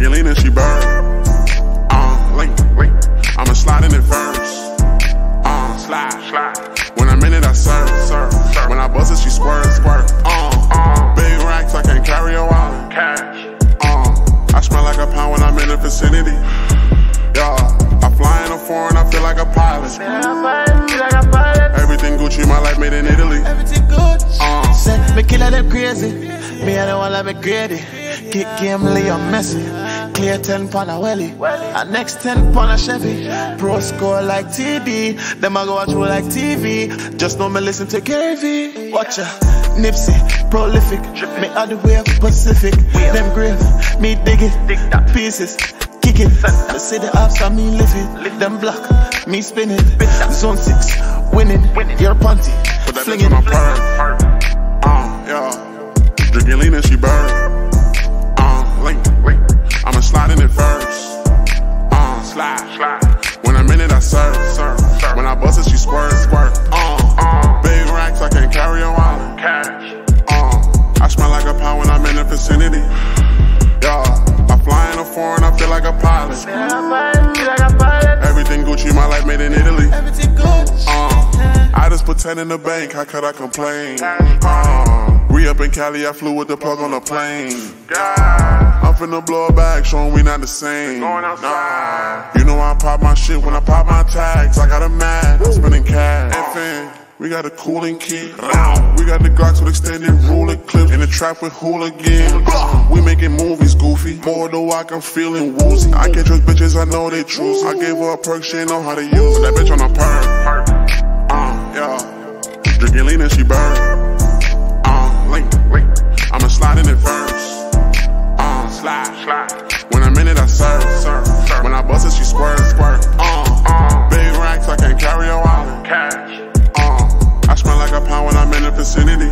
Drinking lean and she burn. Link. I'ma slide in it first. Slide. When I'm in it, I serve. When I buzz it, she squirt. Big racks, I can't carry a wallet. Cash. I smell like a pound when I'm in the vicinity. Yeah, I fly in a foreign, I feel like a pilot. Everything Gucci, my life made in Italy. Everything good. Say, me killer them crazy. Me I don't wanna be greedy. Kick game, Leon Messi. Clear 10 pound a welly. And next 10 pound a Chevy. Pro score like TD. Them I go watch me like TV. Just know me listen to KV. Watch ya. Nipsey, prolific. Me all the way up Pacific. Them grave, me dig it. Pieces, kick it. Me see the ups and me lift it. Them block, me spin it. Zone 6, winning. Your panty, put that fling bitch it. on my perk. Yeah. Drinking lean and she burn. Link. I'ma slide in it first. Slide. When I'm in it, I serve. When I buzz it, she squirt. Big racks, I can't carry a wallet. Cash. I smell like a pound when I'm in the vicinity. Yeah, I fly in a foreign, I feel like a pilot. Everything Gucci, my life made in Italy. Everything good. I just put 10 in the bank, how could I complain? We up in Cali, I flew with the plug on the plane. I'm finna blow a bag, showing we not the same. Nah. You know I pop my shit when I pop my tags. I got a mad, I'm spending cash. FN, we got a cooling key. We got the Glocks with extended ruler clips. In the trap with hooligans. We making movies, goofy. More the walk, I'm feeling woozy. I can't trust bitches, I know they truth. I gave her a perk, she ain't know how to use it. That bitch on a perk. Yeah. Drinking lean and she burn. Link. I'ma slide in it first. Slide. When I'm in it, I serve. When I buzz it, she squirt. Big racks, I can't carry a wallet. Cash. I smell like a pound when I'm in the vicinity.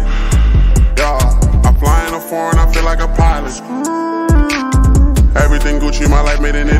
Yeah, I fly in a foreign, I feel like a pilot. Everything Gucci, my life made in Italy.